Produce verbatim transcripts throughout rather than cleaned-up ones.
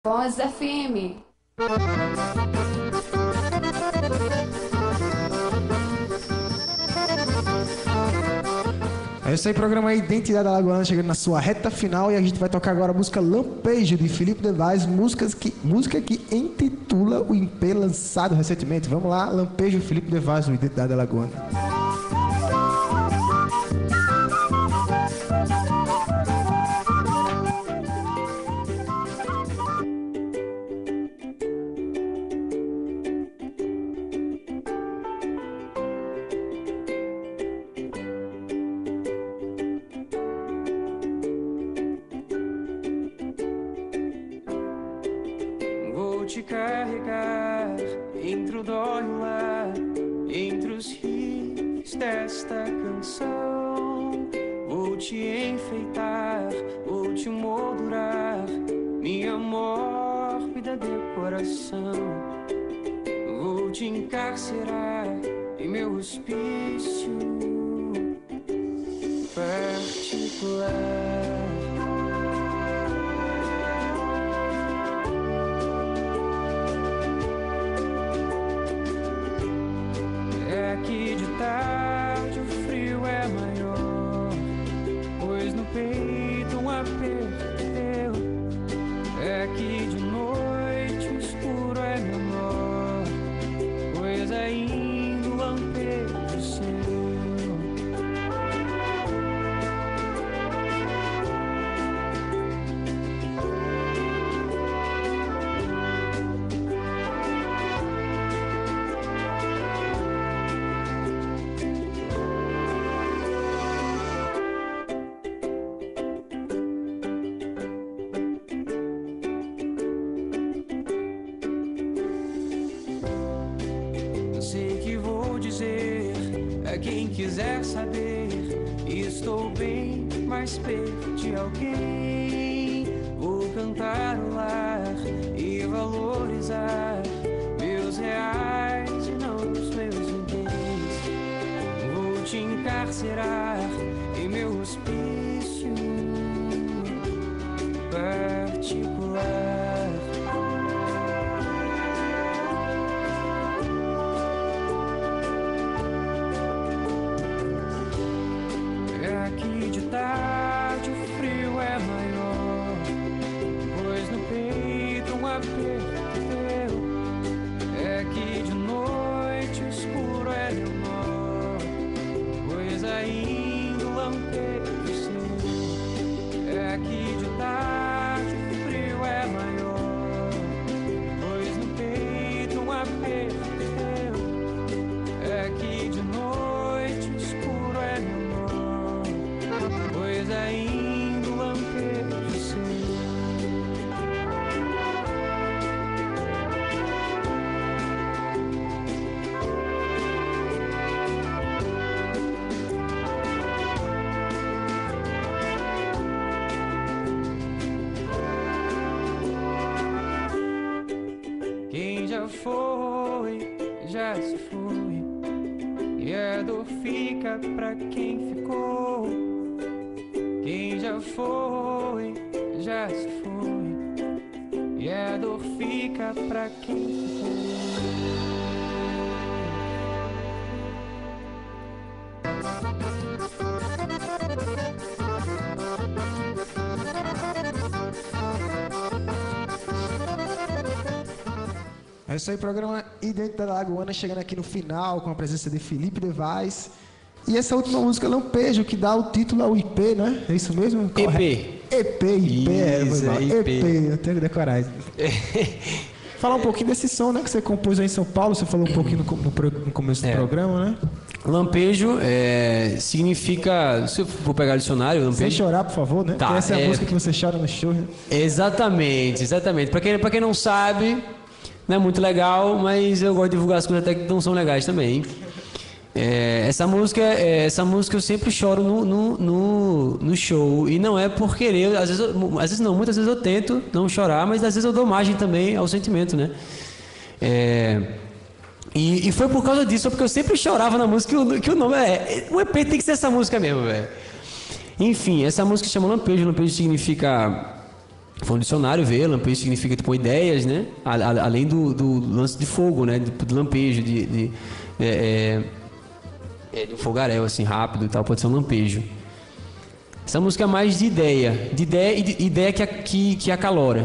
Voz F M. É isso aí, programa Identidade Alagoana chegando na sua reta final e a gente vai tocar agora a música Lampejo de Felipe Devais, músicas que, música que intitula o I P lançado recentemente. Vamos lá, Lampejo Felipe Devais no Identidade Alagoana. Vou te carregar entre o dó e o lá, entre os rios desta canção. Vou te enfeitar, vou te moldurar, minha mórbida decoração. Vou te encarcerar em meu hospício particular. Aqui de tarde o frio é maior, pois no peito um aperto teu. É que de noite o escuro é menor, pois ainda o lampejo seu. Sei que vou dizer a quem quiser saber, estou bem mais perto de alguém. Vou cantar o lar e valorizar meus reais e não os meus bens. Vou te encarcerar em meu hospício particular. Aqui de tarde o frio é maior, pois no peito um aperto teu. É que de noite o escuro é menor, pois ainda o lampejo seu. É aqui de tarde o frio é maior, pois no peito um aperto teu. É que de noite o escuro é menor, pois ainda o lampejo seu. Quem já foi, já se foi, e a dor fica pra quem ficou. Quem já foi, já se foi, e a dor fica pra quem ficou. É isso aí, programa Identidade Alagoana chegando aqui no final com a presença de Felipe Devais. E essa última música Lampejo, que dá o título ao I P, né? É isso mesmo? E P. E P, I P, é, Isso, foi mal. I P. E P, eu tenho que decorar isso. Falar um pouquinho desse som, né? Que você compôs aí em São Paulo, você falou um pouquinho no, no pro- no começo do É. programa, né? Lampejo é, significa, se eu for pegar o dicionário, Sem lampejo... chorar, por favor, né? Tá, Porque essa é a é- música que você chora no show, né? Exatamente, exatamente. Pra quem, pra quem não sabe, não é muito legal, mas eu gosto de divulgar as coisas até que não são legais também. É, essa música, é, essa música eu sempre choro no, no, no, no show, e não é por querer, às vezes, eu- às vezes não, muitas vezes eu tento não chorar, mas às vezes eu dou margem também ao sentimento, né? É, E, e foi por causa disso, porque eu sempre chorava na música que o, que o nome é. O E P tem que ser essa música mesmo, velho. Enfim, essa música se chama Lampejo. Lampejo significa Foi um dicionário ver, lampejo significa tipo ideias, né? A, a, além do, do lance de fogo, né? Do, do lampejo, de, de, é, é, de um fogaréu assim rápido e tal, pode ser um lampejo. Essa música é mais de ideia, de ideia e de ideia que, que, que acalora.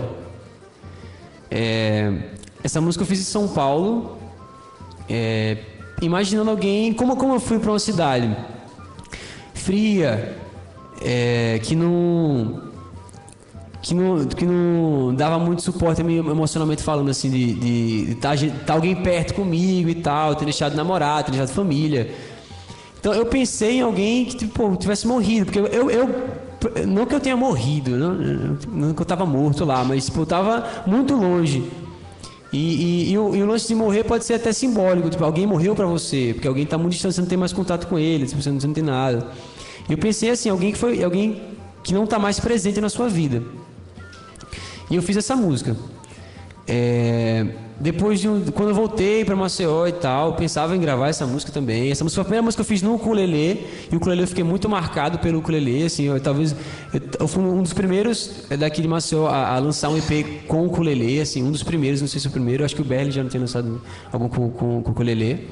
É, essa música eu fiz em São Paulo, é, imaginando alguém, como, como eu fui para uma cidade fria, é, que não... Que não, que não dava muito suporte emocionalmente falando, assim, de estar de, de tá, tá alguém perto comigo e tal, ter deixado namorado, ter deixado família. Então eu pensei em alguém que tipo, tivesse morrido, porque eu, eu não que eu tenha morrido, não, não que eu estava morto lá, mas tipo, eu estava muito longe. E, e, e, o, e o lance de morrer pode ser até simbólico, tipo, alguém morreu para você, porque alguém está muito distante, você não tem mais contato com ele, tipo, você, não, você não tem nada. E eu pensei assim, alguém que foi, alguém que não está mais presente na sua vida. E eu fiz essa música. É, depois de um, quando eu voltei para Maceió e tal, eu pensava em gravar essa música também. Essa música foi a primeira música que eu fiz no ukulele. E o ukulele eu fiquei muito marcado pelo ukulele. Assim, eu, talvez eu, eu fui um dos primeiros daqui de Maceió a, a lançar um E P com o ukulele. Assim, um dos primeiros, não sei se é o primeiro. Acho que o Berli já não tinha lançado algum com, com, com ukulele.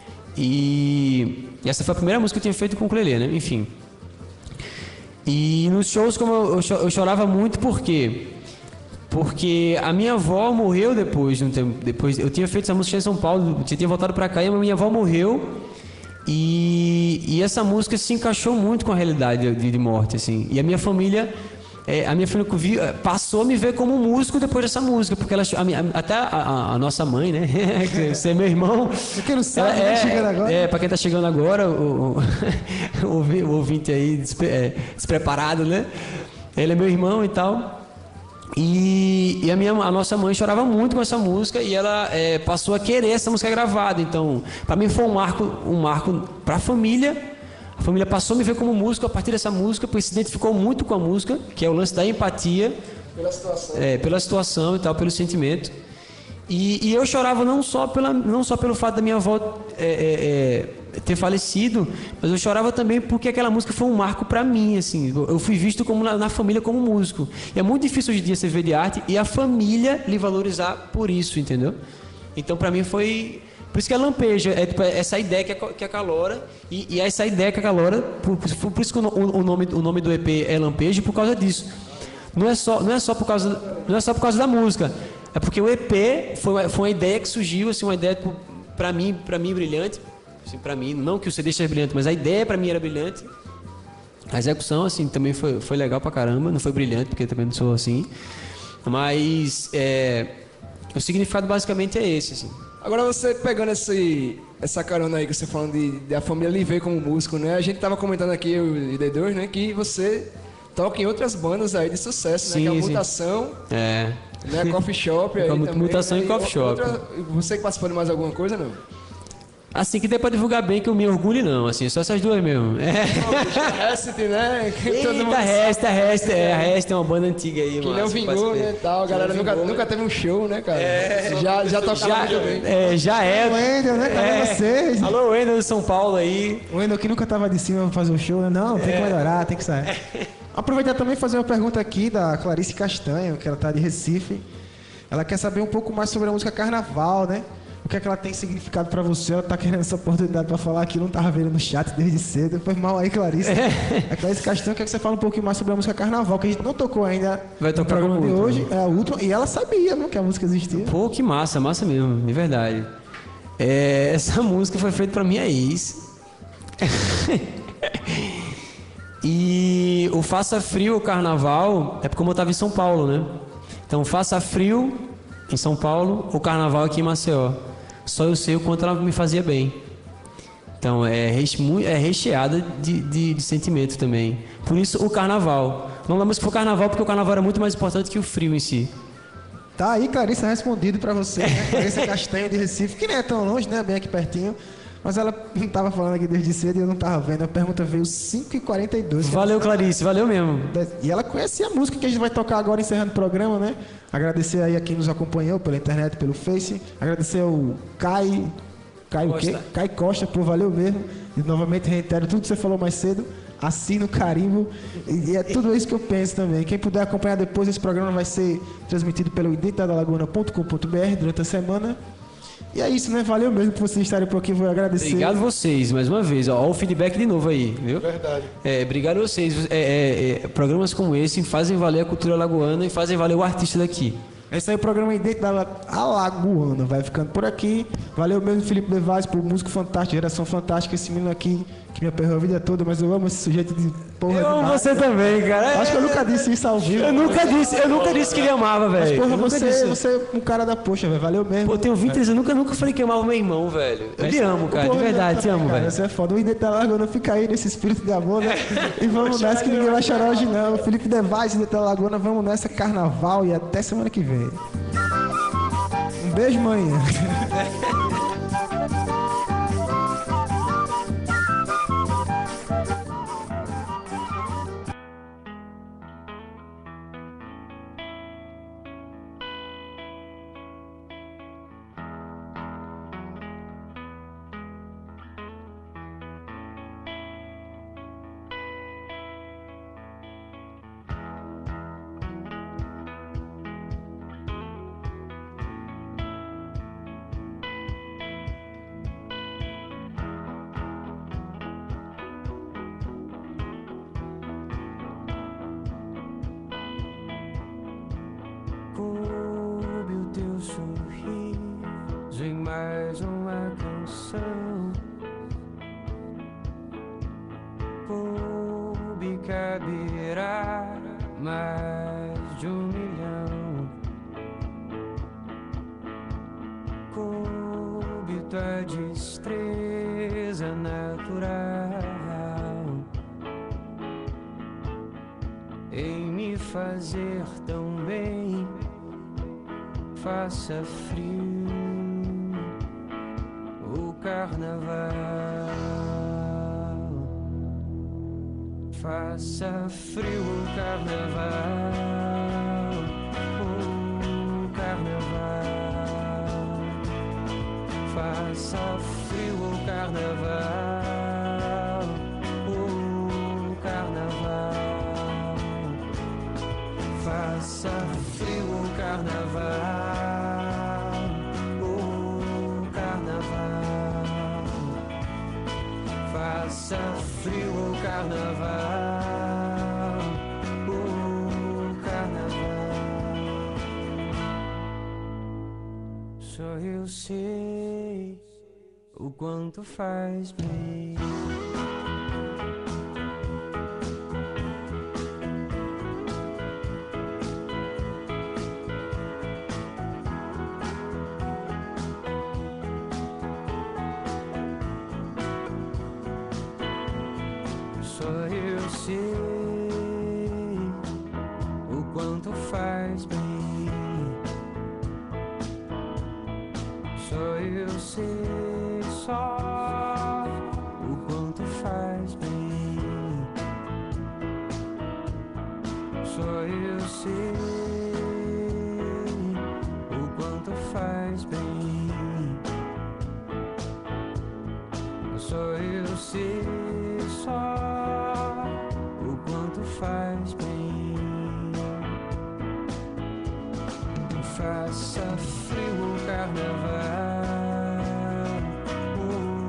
E, e essa foi a primeira música que eu tinha feito com ukulele, né? Enfim. E nos shows, como eu, eu, eu chorava muito, por quê? Porque a minha avó morreu depois de um tempo. Depois, eu tinha feito essa música em São Paulo, eu tinha voltado pra cá e a minha avó morreu. E, e essa música se encaixou muito com a realidade de, de morte, assim. E a minha família, é, a minha família vi, passou a me ver como músico depois dessa música, porque ela, a minha, até a, a, a nossa mãe, né? Você é meu irmão. Quem não sabe, é, né? Chegando agora. É, pra quem tá chegando agora, o, o, o ouvinte aí despre, é, despreparado, né? Ele é meu irmão e tal. E, e a, minha, a nossa mãe chorava muito com essa música e ela é, passou a querer essa música gravada. Então, para mim foi um marco, um marco para a família. A família passou a me ver como músico a partir dessa música, porque se identificou muito com a música, que é o lance da empatia. Pela situação. É, pela situação e tal, pelo sentimento. E, e eu chorava não só, pela, não só pelo fato da minha avó é, é, é, ter falecido, mas eu chorava também porque aquela música foi um marco para mim, assim. Eu fui visto como na, na família como músico. E é muito difícil hoje em dia você ver de arte e a família lhe valorizar por isso, entendeu? Então para mim foi... Por isso que é lampejo, é tipo, essa ideia que, que acalora, e, e essa ideia que acalora, por, por, por isso que o, o, nome, o nome do E P é Lampejo, por causa disso. Não é só, não é só, por, causa, não é só por causa da música. É porque o E P foi, foi uma ideia que surgiu, assim, uma ideia para mim, para mim brilhante, assim, para mim, não que o C D seja brilhante, mas a ideia para mim era brilhante. A execução, assim, também foi, foi legal pra caramba, não foi brilhante, porque eu também não sou assim. Mas é, o significado basicamente é esse, assim. Agora você pegando esse, essa carona aí que você falando de, de a família lhe ver como músico, né? A gente tava comentando aqui, eu e D dois, né? Que você toca em outras bandas aí de sucesso, Sim, né? Que é a sim. Mutação. É. Né, Coffee Shop aí também, Mutação né? e Coffee Shop. Outra, você que participou de mais alguma coisa, não? Assim que dê pra divulgar bem, que eu me orgulho não, assim, só essas duas mesmo. É. A Rest, né? Que todo mundo Eita, a Rest, a Rest, é, a Rest é uma banda antiga aí, que mano. não vingou, né, tal. A galera nunca, vingou, nunca teve um show, né, cara? É. já, já tocava Já, muito bem. é, já é. O Wendel, né? Cadê É. vocês? Alô, Wendel de São Paulo aí. O Wendel que nunca tava de cima pra fazer o show, né? Não, tem que melhorar, tem que sair. Aproveitar também e fazer uma pergunta aqui da Clarice Castanho, que ela tá de Recife. Ela quer saber um pouco mais sobre a música Carnaval, né? O que é que ela tem significado pra você? Ela tá querendo essa oportunidade pra falar aqui, não tava vendo no chat desde cedo. Foi mal aí, Clarice. É. A Clarice Castanho quer que você fale um pouquinho mais sobre a música Carnaval, que a gente não tocou ainda Vai no tocar programa como de última. hoje. É a última. E ela sabia, né, que a música existia. Pô, que massa, massa mesmo, de verdade. É, essa música foi feita pra minha ex. E o Faça Frio, o Carnaval, é porque como eu tava em São Paulo, né? Então, Faça Frio em São Paulo, o Carnaval aqui em Maceió. Só eu sei o quanto ela me fazia bem. Então, é, reche, é recheada de, de, de sentimento também. Por isso, o Carnaval. O nome da música foi Carnaval, porque o Carnaval era muito mais importante que o frio em si. Tá aí, Clarice, respondido pra você, né? Clarice Castanho de Recife, que nem é tão longe, né? Bem aqui pertinho. Mas ela não tava falando aqui desde cedo e eu não tava vendo. A pergunta veio cinco e quarenta e dois. Valeu, Clarice, valeu mesmo. E ela conhecia a música que a gente vai tocar agora, encerrando o programa, né? Agradecer aí a quem nos acompanhou pela internet, pelo Face. Agradecer ao Kai... Kai o quê? Costa. Kai Costa, pô, valeu mesmo. E novamente reitero tudo que você falou mais cedo. assina o carimbo. E é tudo isso que eu penso também. Quem puder acompanhar depois, esse programa vai ser transmitido pelo identidade da laguna ponto com ponto b r durante a semana. E é isso, né? Valeu mesmo por vocês estarem por aqui, vou agradecer. Obrigado vocês, mais uma vez. Ó, ó o feedback de novo aí, viu? Verdade. É, obrigado vocês. É, é, é, programas como esse fazem valer a cultura alagoana e fazem valer o artista daqui. Esse aí é o programa Identidade da Alagoana. Vai ficando por aqui. Valeu mesmo, Felipe Devaz, por músico fantástico, geração fantástica. Esse menino aqui que me aperrou a vida toda, mas eu amo esse sujeito de porra. Eu amo demais. você também, cara. Acho que eu nunca disse isso ao vivo. Eu nunca disse, eu nunca disse que ele amava, Mas, velho. porra, Eu nunca você, disse. você é um cara da poxa, velho. Valeu mesmo. Pô, eu tenho vinte anos, eu nunca, nunca falei que amava meu irmão, velho. Eu te amo, cara, de Porra, verdade, te também, amo, cara, velho. Você é foda. O Identidade da Alagoana fica aí nesse espírito de amor, né? E vamos nessa que ninguém vai chorar hoje, não. Felipe Devaz, Identidade da Alagoana, vamos nessa, carnaval e até semana que vem. Um beijo, mãe. Coube o teu sorriso em mais uma canção. Coube caberá mais de um milhão. Coube tua destreza natural em me fazer tão bem. Faça frio o carnaval, faça frio o carnaval, o carnaval, faça frio o carnaval, o carnaval, faça frio o carnaval. Faça frio o carnaval, o carnaval. Só eu sei o quanto faz bem. Só eu sei o quanto faz bem. Só eu sei só o quanto faz bem. Só eu sei o quanto faz bem. Só eu sei só o quanto faz bem. Faça frio o carnaval, o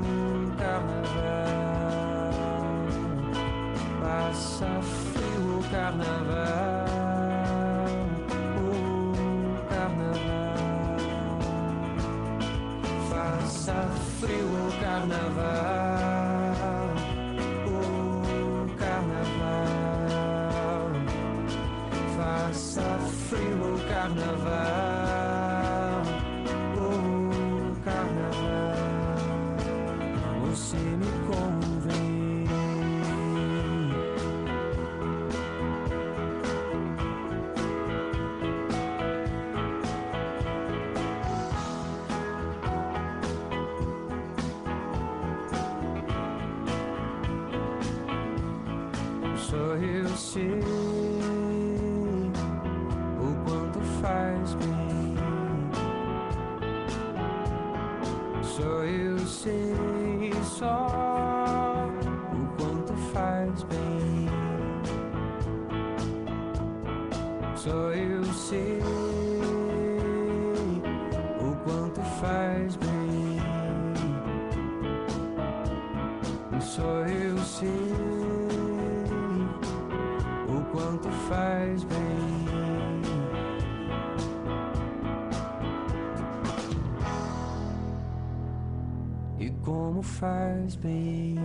carnaval. Faça frio o carnaval, o carnaval. Faça frio o carnaval, o carnaval. Faça frio o carnaval, o carnaval. Você me convém. Só eu sei o quanto faz bem. Só eu sei só o quanto faz bem. Só eu sei o quanto faz bem. Só eu sei o quanto faz bem. E como faz bem.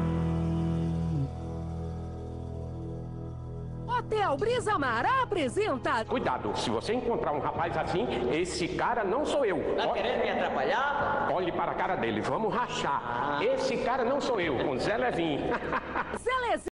Hotel Brisa Mar apresenta... Cuidado, se você encontrar um rapaz assim, esse cara não sou eu. Tá querendo me atrapalhar? Olhe para a cara dele, vamos rachar. Esse cara não sou eu, com Zé Levinho. Zé Lezinho.